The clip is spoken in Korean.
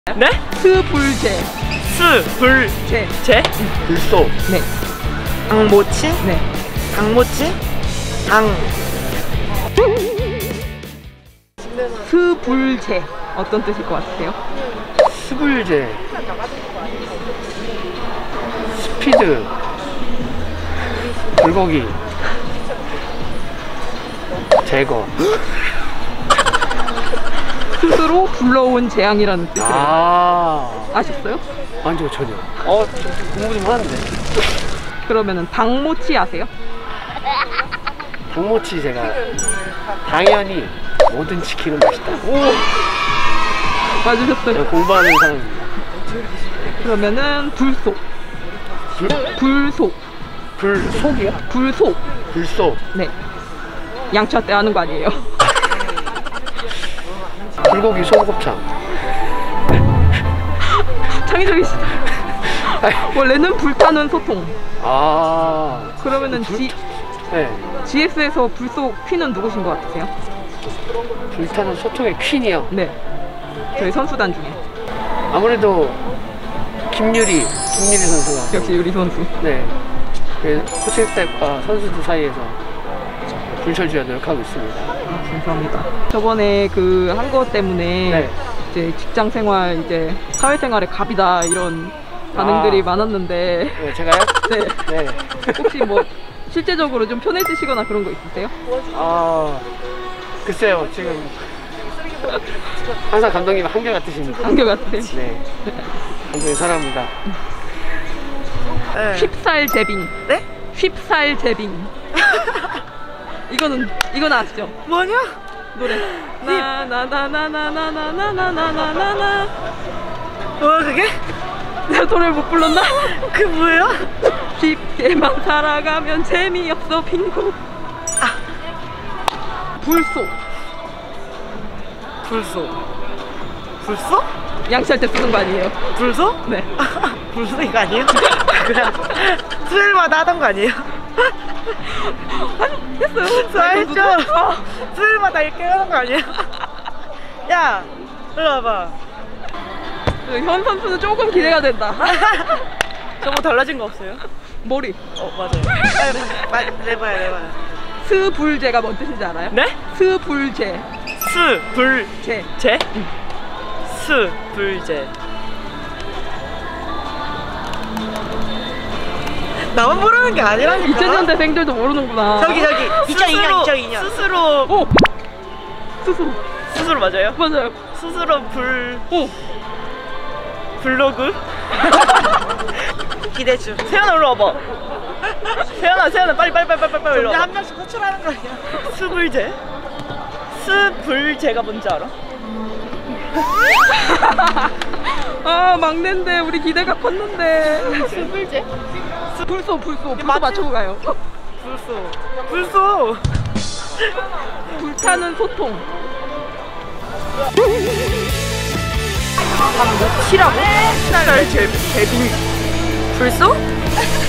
네? 스불제. 스불제. 불소. 네. 당모치? 네. 당모치? 당. 스불제. 어떤 뜻일 것 같으세요? 스불제. 스피드. 불고기. 제거. 스스로 불러온 재앙이라는 뜻이에요. 아셨어요? 아니요, 전혀. 좀 공부 좀 하는데. 그러면은 당모치 아세요? 당모치 제가 당연히 모든 치킨은 맛있다. 오! 맞으셨어요. 공부하는 사람입니다. 그러면은 불속. 불속. 불속이요? 불속. 불속. 네. 양차 때 하는 거 아니에요? 불고기 소곱창. 창의적이시다. 원래는 불타는 소통. 그러면은 네. GS에서 불속 퀸은 누구신 것 같으세요? 불타는 소통의 퀸이요? 네. 저희 선수단 중에. 아무래도 김유리 선수가. 역시 유리 선수. 네. 코칭 스태프와 선수들 사이에서 불철주야 노력하고 있습니다. 감사합니다. 저번에 그 한 거 때문에 네. 이제 직장 생활, 이제 사회생활의 갑이다 이런 반응들이 많았는데. 네, 제가요? 네. 네. 혹시 뭐 실제적으로 좀 편해지시거나 그런 거 있으세요? 글쎄요, 지금 항상 감독님 한결같으십니다. 한결같으세요? 네. 감독님 사랑합니다. 네. 휩살 제빙. 네? 휩살 제빙. 이건 아시죠? 뭐냐? 노래. 나나나나나나나나나나나나. 뭐야 그게? 내가 노래를 못 불렀나? 그 뭐야? 쉽게만 살아가면 재미없어 빙고. 불소. 불소. 불소? 양치할 때 쓰는 거 아니에요? 불소? 네. 불소 이거 아니에요? 그냥 수요일마다 하던 거 아니에요? 했어요. 알죠? 수요일마다 이렇게 하는 거 아니에요? 야, 일로 와봐. 현 선수는 조금 기대가 된다. 저뭐 달라진 거 없어요? 머리. 맞아요. 내봐요. 스불제가 뭔 뜻인지 알아요? 네? 스불제. 스불제. 스불제. 나만 모르는 게 아니라니까. 2000년대생들도 모르는구나. 저기 2002년 스스로 스스로 맞아요? 맞아요. 스스로 블로그? 기대 중. 세연아 올라 와봐. 세연아 빨리 올라 와봐. 한 명씩 호출하는 거 아니야? 스불제가 뭔지 알아? 막내인데 우리 기대가 컸는데. 스불제? 불소 맞추고 가요. 불소. 불타는 소통. 당모치라고? 휩살 제빙. 불소?